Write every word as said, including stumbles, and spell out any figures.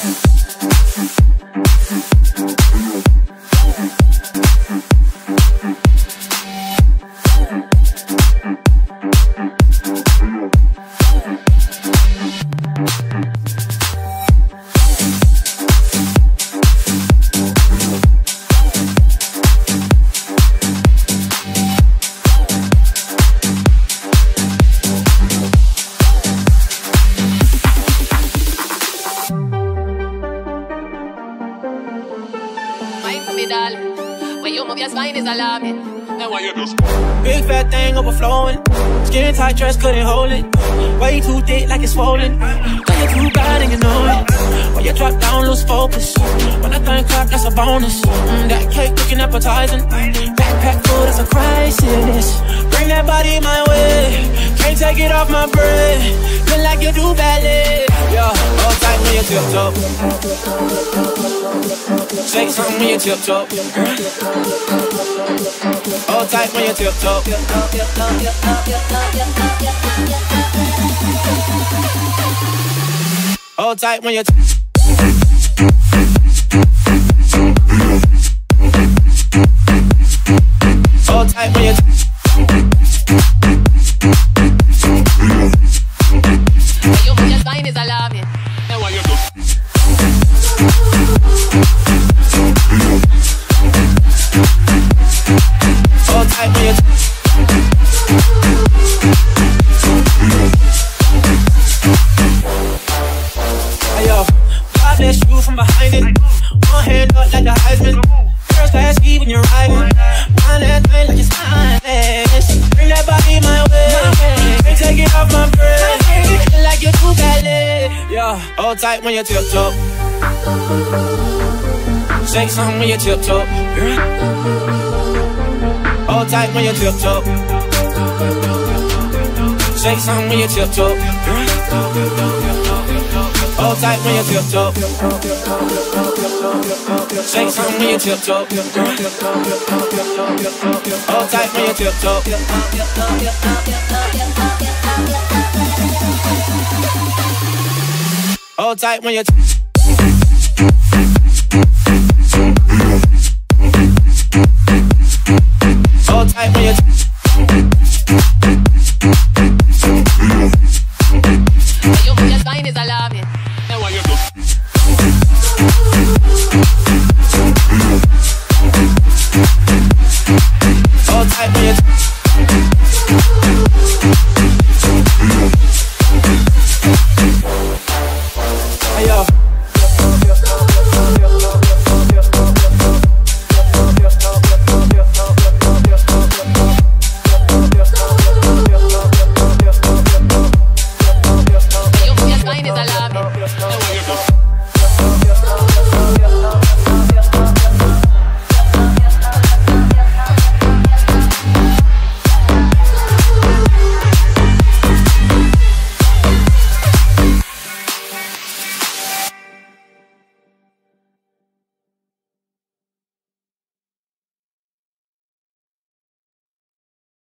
Big fat thing overflowing, skin tight dress couldn't hold it. Way too thick like it's swollen. Cause you're too bad and you know it. When you drop down, lose focus. When I think clap, that's a bonus. Mm, that cake looking appetizing. Backpack full, that's a crisis. Bring that body my way. Can't take it off my breath. Feel like you do ballet. Yeah, hold tight when you tiptoe. Shake something when you tiptoe. Hold tight when you tiptoe. Hold tight when you tiptoe. Hold tight when you Yo voy al baile salame. Hold tight when you Hey yo, God bless you from behind it. One hand up like the Heisman. First class ski when you're riding. Wind that thing like it's timeless. Bring that body my way. Can't take it off my breath. Feel like you do ballet. Yeah, hold tight when you tiptoe. Shake something when you tiptoe. Hold tight when you tiptoe. Shake something when you tiptoe. Hold tight when you tiptoe. Shake something when you tiptoe. Hold tight when you tiptoe. Hold tight when you tiptoe.